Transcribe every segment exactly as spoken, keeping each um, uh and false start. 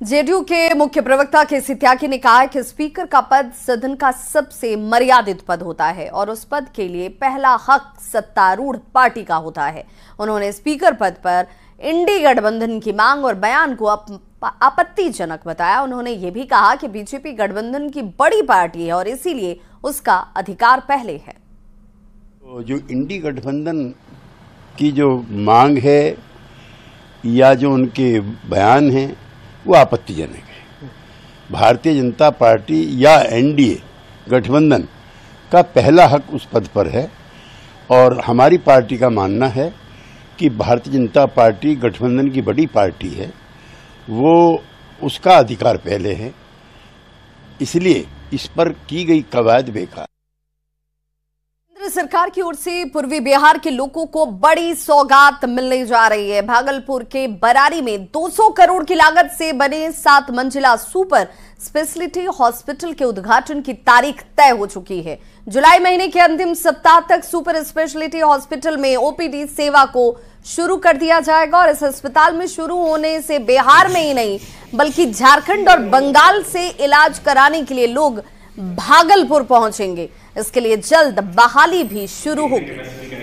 JDU के मुख्य प्रवक्ता केसी त्यागी ने कहा है कि स्पीकर का पद सदन का सबसे मर्यादित पद होता है और उस पद के लिए पहला हक सत्तारूढ़ पार्टी का होता है। उन्होंने स्पीकर पद पर इंडी गठबंधन की मांग और बयान को आपत्तिजनक बताया। उन्होंने ये भी कहा कि बीजेपी गठबंधन की बड़ी पार्टी है और इसीलिए उसका अधिकार पहले है। जो इंडी गठबंधन की जो मांग है या जो उनके बयान हैं वो आपत्तिजनक है। भारतीय जनता पार्टी या एनडीए गठबंधन का पहला हक उस पद पर है और हमारी पार्टी का मानना है कि भारतीय जनता पार्टी गठबंधन की बड़ी पार्टी है, वो उसका अधिकार पहले है, इसलिए इस पर की गई कवायद बेकार। केंद्र सरकार की ओर से पूर्वी बिहार के लोगों को बड़ी सौगात मिलने जा रही है। भागलपुर के बरारी में दो सौ करोड़ की लागत से बने सात मंजिला सुपर स्पेशलिटी हॉस्पिटल के उद्घाटन की तारीख तय हो चुकी है। जुलाई महीने के अंतिम सप्ताह तक सुपर स्पेशलिटी हॉस्पिटल में ओपीडी सेवा को शुरू कर दिया जाएगा और इस अस्पताल में शुरू होने से बिहार में ही नहीं बल्कि झारखंड और बंगाल से इलाज कराने के लिए लोग भागलपुर पहुंचेंगे। इसके लिए जल्द बहाली भी शुरू होगी।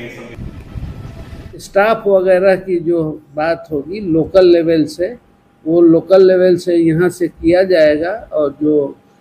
स्टाफ वगैरह की जो बात होगी लोकल लेवल से, वो लोकल लेवल से यहाँ से किया जाएगा और जो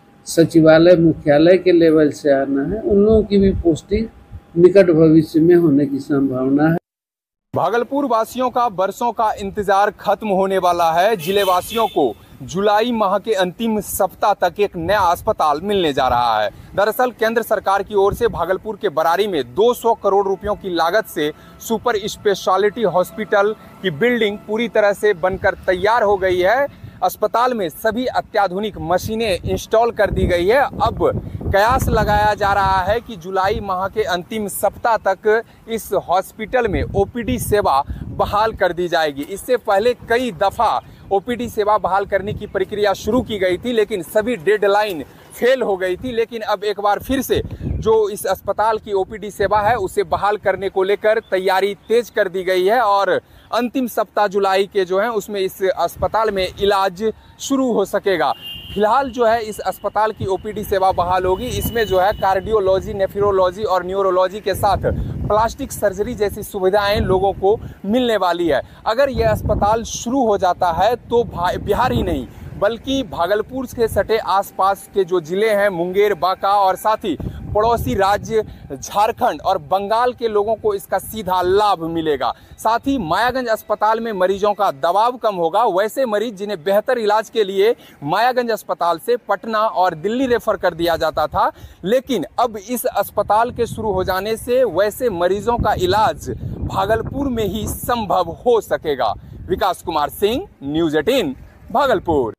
सचिवालय मुख्यालय के लेवल से आना है उन लोगों की भी पोस्टिंग निकट भविष्य में होने की संभावना है। भागलपुर वासियों का बरसों का इंतजार खत्म होने वाला है। जिले वासियों को जुलाई माह के अंतिम सप्ताह तक एक नया अस्पताल मिलने जा रहा है। दरअसल केंद्र सरकार की ओर से भागलपुर के बरारी में दो सौ करोड़ रुपयों की लागत से सुपर स्पेशलिटी हॉस्पिटल की बिल्डिंग पूरी तरह से बनकर तैयार हो गई है। अस्पताल में सभी अत्याधुनिक मशीनें इंस्टॉल कर दी गई है। अब कयास लगाया जा रहा है कि जुलाई माह के अंतिम सप्ताह तक इस हॉस्पिटल में ओपीडी सेवा बहाल कर दी जाएगी। इससे पहले कई दफा ओपीडी सेवा बहाल करने की प्रक्रिया शुरू की गई थी, लेकिन सभी डेडलाइन फेल हो गई थी। लेकिन अब एक बार फिर से जो इस अस्पताल की ओपीडी सेवा है उसे बहाल करने को लेकर तैयारी तेज कर दी गई है और अंतिम सप्ताह जुलाई के जो है उसमें इस अस्पताल में इलाज शुरू हो सकेगा। फिलहाल जो है इस अस्पताल की ओपीडी सेवा बहाल होगी। इसमें जो है कार्डियोलॉजी, नेफ्रोलॉजी और न्यूरोलॉजी के साथ प्लास्टिक सर्जरी जैसी सुविधाएं लोगों को मिलने वाली है। अगर यह अस्पताल शुरू हो जाता है तो बिहार ही नहीं बल्कि भागलपुर के सटे आसपास के जो जिले हैं मुंगेर, बांका और साथ ही पड़ोसी राज्य झारखंड और बंगाल के लोगों को इसका सीधा लाभ मिलेगा। साथ ही मायागंज अस्पताल में मरीजों का दबाव कम होगा। वैसे मरीज जिन्हें बेहतर इलाज के लिए मायागंज अस्पताल से पटना और दिल्ली रेफर कर दिया जाता था, लेकिन अब इस अस्पताल के शुरू हो जाने से वैसे मरीजों का इलाज भागलपुर में ही संभव हो सकेगा। विकास कुमार सिंह, न्यूज़ अठारह, भागलपुर।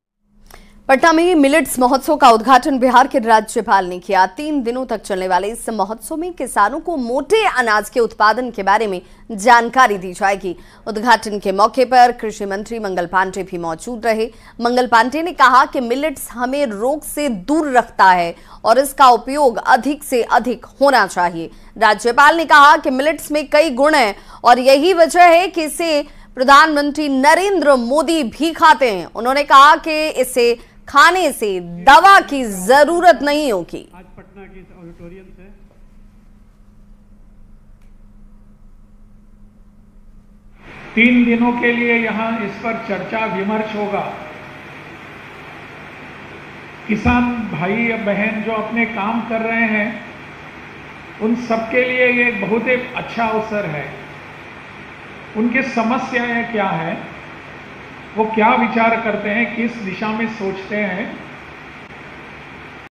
पटना में मिलेट्स महोत्सव का उद्घाटन बिहार के राज्यपाल ने किया। तीन दिनों तक चलने वाले इस महोत्सव में किसानों को मोटे अनाज के उत्पादन के बारे में जानकारी दी जाएगी। उद्घाटन के मौके पर कृषि मंत्री मंगल पांडे भी मौजूद रहे। मंगल पांडे ने कहा कि मिलेट्स हमें रोग से दूर रखता है और इसका उपयोग अधिक से अधिक होना चाहिए। राज्यपाल ने कहा कि मिलेट्स में कई गुण हैं और यही वजह है कि इसे प्रधानमंत्री नरेंद्र मोदी भी खाते हैं। उन्होंने कहा कि इसे खाने से दवा की जरूरत नहीं होगी। आज पटना के ऑडिटोरियम से तीन दिनों के लिए यहां इस पर चर्चा विमर्श होगा। किसान भाई या बहन जो अपने काम कर रहे हैं उन सबके लिए ये बहुत ही अच्छा अवसर है। उनकी समस्याएं क्या है, वो क्या विचार करते हैं, किस दिशा में सोचते हैं,